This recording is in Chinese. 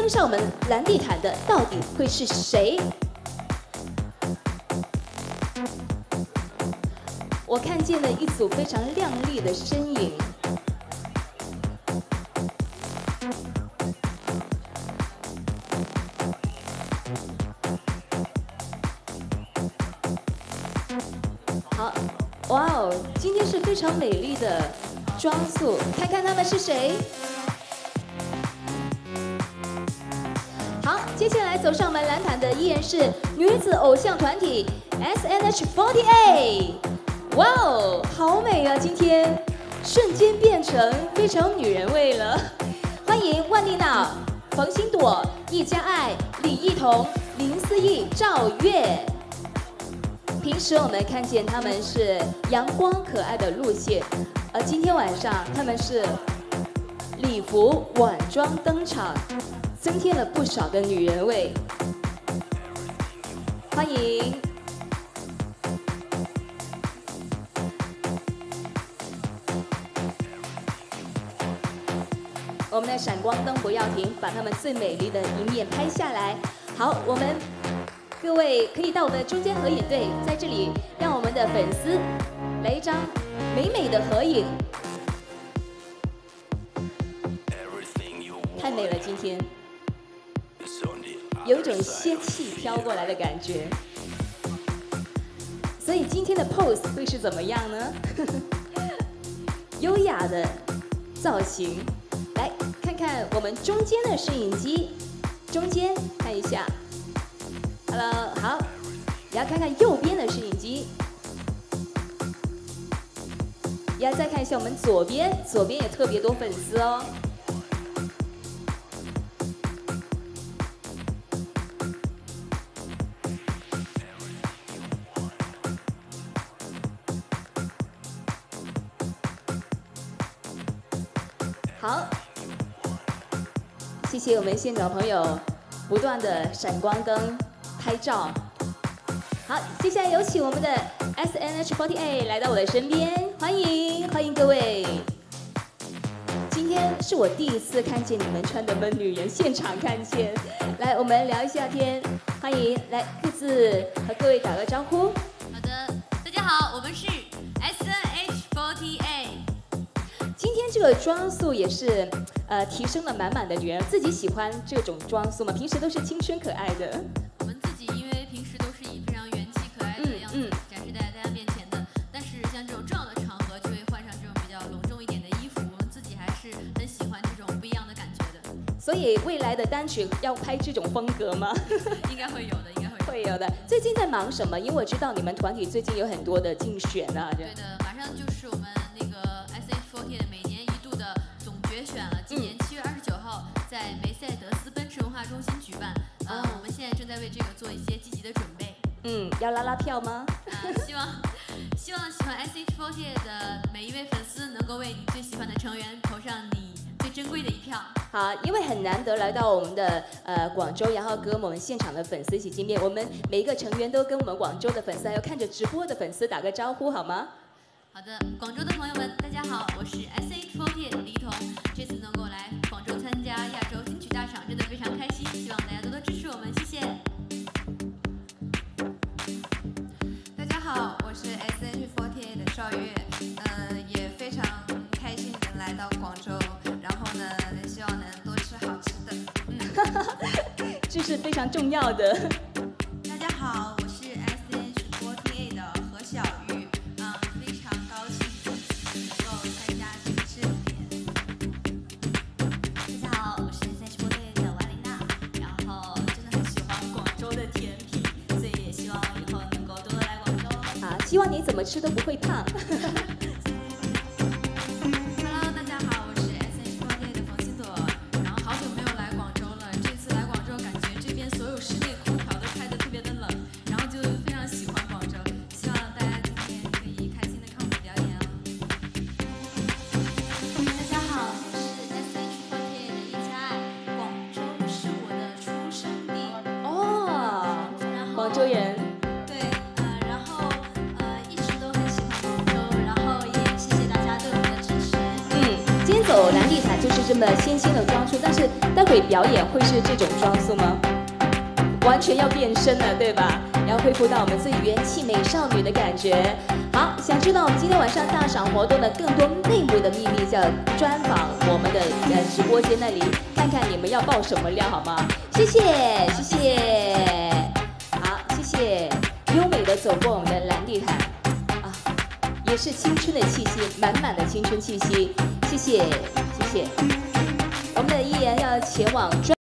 登上我们蓝地毯的到底会是谁？我看见了一组非常亮丽的身影。好，哇哦，今天是非常美丽的装束，看看他们是谁。好，接下来走上我们蓝毯的依然是女子偶像团体 SNH48。哇哦，好美啊！今天瞬间变成非常女人味了。欢迎万丽娜、冯欣朵、易家爱、李艺彤、林思义、赵月。平时我们看见他们是阳光可爱的路线，而今天晚上他们是礼服晚装登场，增添了不少的女人味。欢迎。我们的闪光灯不要停，把他们最美丽的一面拍下来。好，我们各位可以到我们的中间合影队，在这里让我们的粉丝来一张美美的合影。太美了，今天有一种仙气飘过来的感觉。所以今天的 pose 会是怎么样呢？优雅的造型。来看看我们中间的摄影机，中间看一下 ，Hello， 好，也要看看右边的摄影机，也要再看一下我们左边，左边也特别多粉丝哦。好。谢谢我们现场朋友不断的闪光灯拍照。好，接下来有请我们的 SNH48 来到我的身边，欢迎欢迎各位。今天是我第一次看见你们穿的闷女人，现场看见。来，我们聊一下天，欢迎来各自和各位打个招呼。 好的，大家好，我们是 SNH48。 今天这个装束也是，提升了满满的女人。自己喜欢这种装束吗？平时都是青春可爱的。 我们自己因为平时都是以非常元气可爱的样子展示在大家面前的，但是像这种重要的场合就会换上这种比较隆重一点的衣服。我们自己还是很喜欢这种不一样的感觉的。 所以未来的单曲要拍这种风格吗？ 应该会有的，应该会有的。最近在忙什么？因为我知道你们团体最近有很多的竞选啊。 对的，马上就是我们那个 SNH48的每年一度的总决选了。今年7月29号在梅赛德斯奔驰文化中心举办。我们现在正在为这个做一些积极的准备。 要拉拉票吗？ 希望喜欢 SNH48的每一位粉丝能够为你最喜欢的成员投上你最珍贵的一票。 好，因为很难得来到我们的广州，然后跟我们现场的粉丝一起见面。我们每一个成员都跟我们广州的粉丝还有看着直播的粉丝打个招呼好吗？ 好的，广州的朋友们，大家好，我是 SNH48 李彤。这次能够来广州参加亚洲金曲大赏，真的非常开心，希望大家多多支持我们，谢谢。 大家好，我是 SNH48 的邵月，也非常开心能来到广州，然后呢，希望能多吃好吃的。 这是非常重要的。 大家好，我是 SNH48 的何小玉，非常高兴这次能够参加这个盛典。 大家好，我是 SNH48 的王琳娜，然后真的很喜欢广州的甜品，所以也希望以后能够多多来广州。 好，希望你怎么吃都不会胖。 Hello， 大家好，我是 SNH48 的冯欣朵，然后好久没有来广州了，这次来广州感觉这边所有室内空调都开得特别的冷，然后就非常喜欢广州，希望大家今天可以开心的看我们表演哦。 大家好，我是 SNH48 的易家爱，广州是我的出生地。 哦， 然后广州人。 对，然后一直都很喜欢广州，然后也谢谢大家对我们的支持。 今天走蓝地毯就是这么纤纤的装束，但是待会表演会是这种装束吗？完全要变身了，对吧？要恢复到我们最元气美少女的感觉。好，想知道我们今天晚上大赏活动的更多内幕的秘密，就要专访我们的直播间那里，看看你们要爆什么料，好吗？谢谢，谢谢。好，谢谢。优美的走过我们的蓝地毯，啊，也是青春的气息，满满的青春气息。谢谢，谢谢。我们的艺人要前往专。